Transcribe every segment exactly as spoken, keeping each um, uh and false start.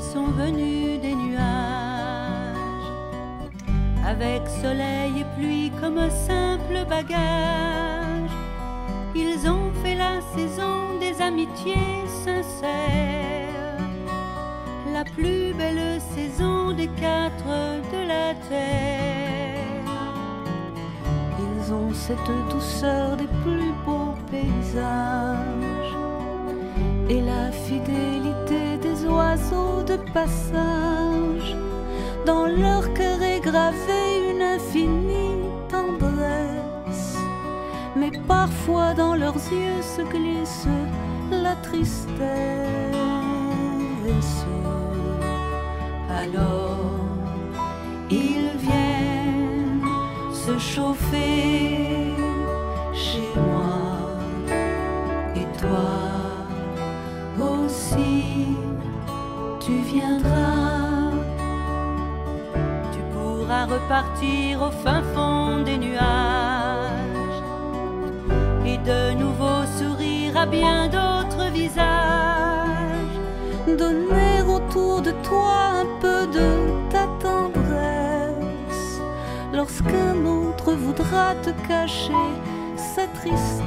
ils sont venus des nuages, avec soleil et pluie comme un simple bagage. Ils ont fait la saison des amitiés sincères, la plus belle saison des quatre de la terre. Ils ont cette douceur des plus beaux paysages et la fidélité des oiseaux de passage. Dans leur cœur est gravée une infinie tendresse, mais parfois dans leurs yeux se glisse la tristesse. Alors ils viennent se chauffer chez moi, et toi aussi tu viendras. Tu pourras repartir au fin fond des nuages et de nouveau sourire à bien d'autres visages. Donner autour de toi un peu de ta tendresse lorsqu'un autre voudra te cacher sa tristesse.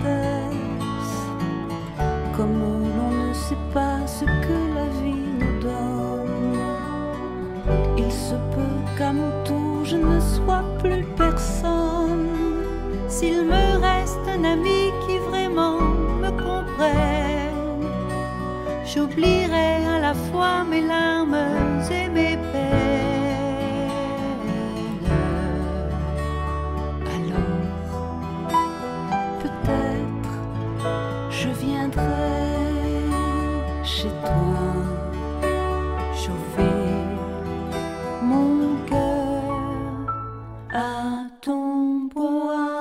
Comme l'on ne sait pas ce que la vie nous donne, il se peut qu'à mon tour je ne sois plus personne. S'il me reste un ami qui vraiment me comprenne, j'oublierai à la fois mes larmes et mes peines. Alors, peut-être je viendrai chez toi, chauffer mon cœur à ton bois.